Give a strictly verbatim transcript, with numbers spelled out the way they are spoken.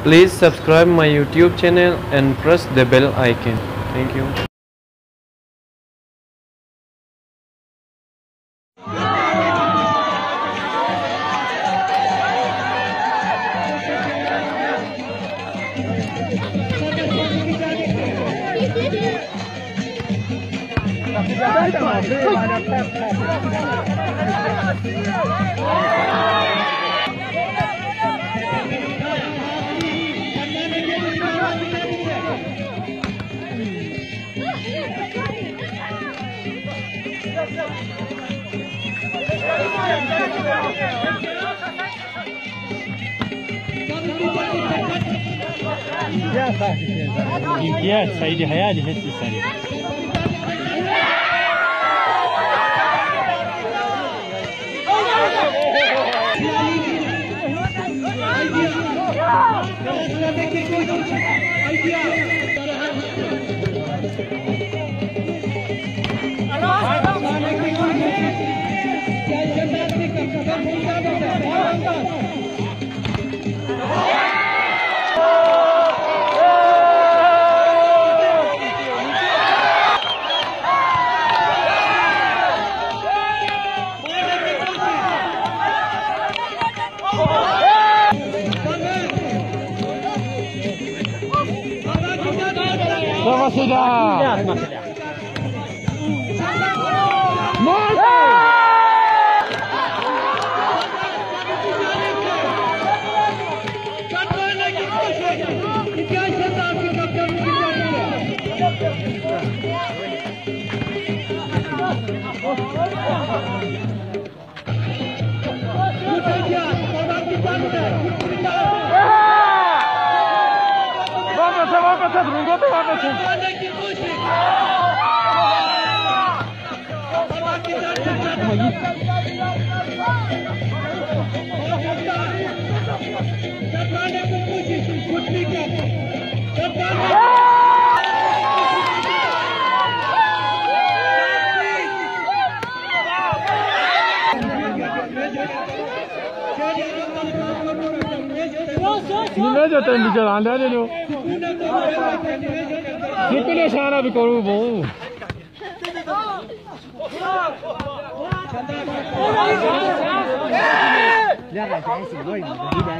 Please subscribe my YouTube channel and press the bell icon. Thank you. امتياز سيدي حياتي هسه سريع Vamos sudah. Ini aja tadi jalan dah ni tu. Ni pilih sana bi koru bom. Jangan saya sibuk ini dah.